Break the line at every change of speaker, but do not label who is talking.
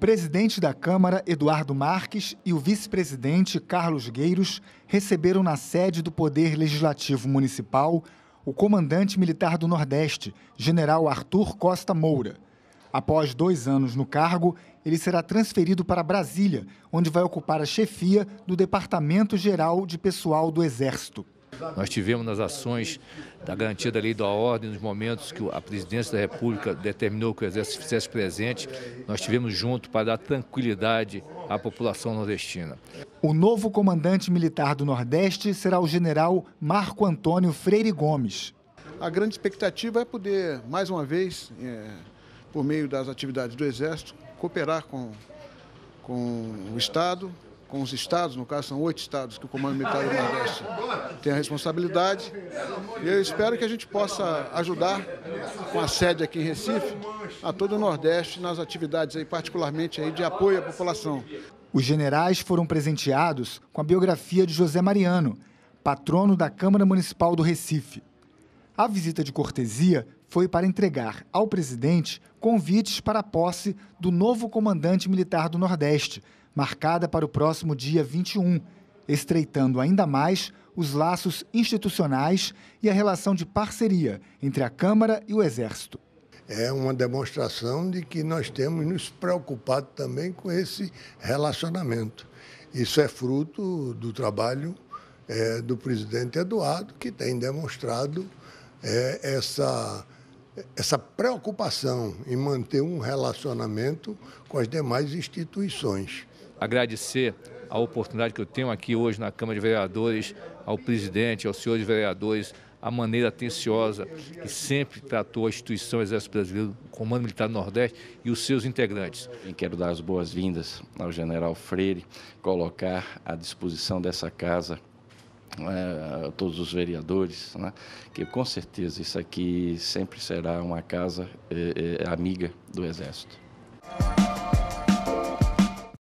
presidente da Câmara, Eduardo Marques, e o vice-presidente, Carlos Gueiros, receberam na sede do Poder Legislativo Municipal o comandante militar do Nordeste, general Arthur Costa Moura. Após 2 anos no cargo, ele será transferido para Brasília, onde vai ocupar a chefia do Departamento Geral de Pessoal do Exército.
Nós tivemos nas ações da garantia da lei e da ordem, nos momentos que a presidência da República determinou que o Exército fizesse presente, nós estivemos juntos para dar tranquilidade à população nordestina.
O novo comandante militar do Nordeste será o general Marco Antônio Freire Gomes.
A grande expectativa é poder, mais uma vez, por meio das atividades do Exército, cooperar com o Estado, com os estados, no caso são 8 estados que o Comando Militar do Nordeste tem a responsabilidade. E eu espero que a gente possa ajudar, com a sede aqui em Recife, a todo o Nordeste nas atividades, particularmente de apoio à população.
Os generais foram presenteados com a biografia de José Mariano, patrono da Câmara Municipal do Recife. A visita de cortesia foi para entregar ao presidente convites para a posse do novo comandante militar do Nordeste, marcada para o próximo dia 21, estreitando ainda mais os laços institucionais e a relação de parceria entre a Câmara e o Exército.
É uma demonstração de que nós temos nos preocupado também com esse relacionamento. Isso é fruto do trabalho do presidente Eduardo, que tem demonstrado essa preocupação em manter um relacionamento com as demais instituições.
Agradecer a oportunidade que eu tenho aqui hoje na Câmara de Vereadores, ao presidente, aos senhores vereadores, a maneira atenciosa que sempre tratou a instituição Exército Brasileiro, o Comando Militar do Nordeste e os seus integrantes.
Quero dar as boas-vindas ao general Freire, colocar à disposição dessa casa a todos os vereadores, que com certeza isso aqui sempre será uma casa amiga do Exército.